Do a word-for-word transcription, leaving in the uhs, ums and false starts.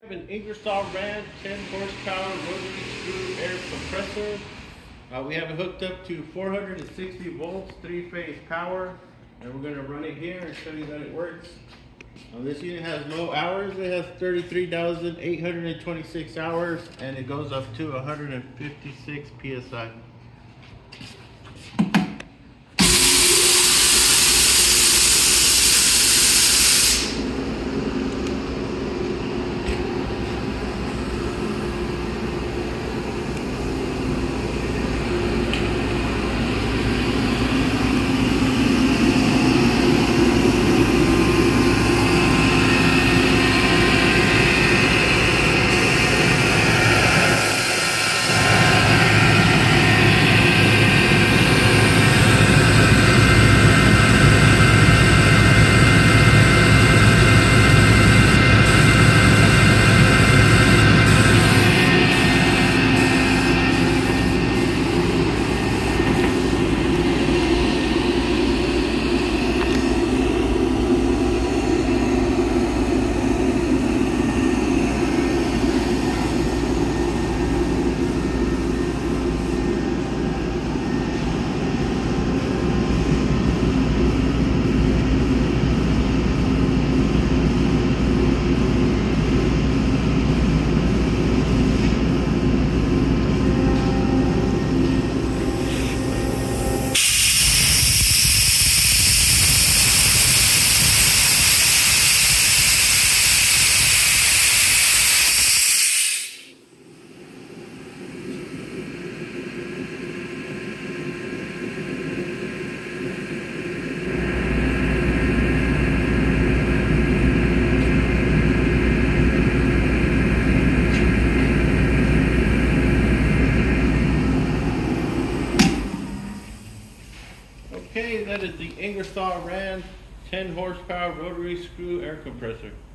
An Ingersoll Rand ten horsepower rotary screw air compressor. Uh, we have it hooked up to four hundred sixty volts, three phase power, and we're going to run it here and show you that it works. Uh, this unit has low hours. It has thirty-three thousand eight hundred twenty-six hours, and it goes up to one hundred fifty-six P S I. Okay, that is the Ingersoll Rand ten horsepower rotary screw air compressor.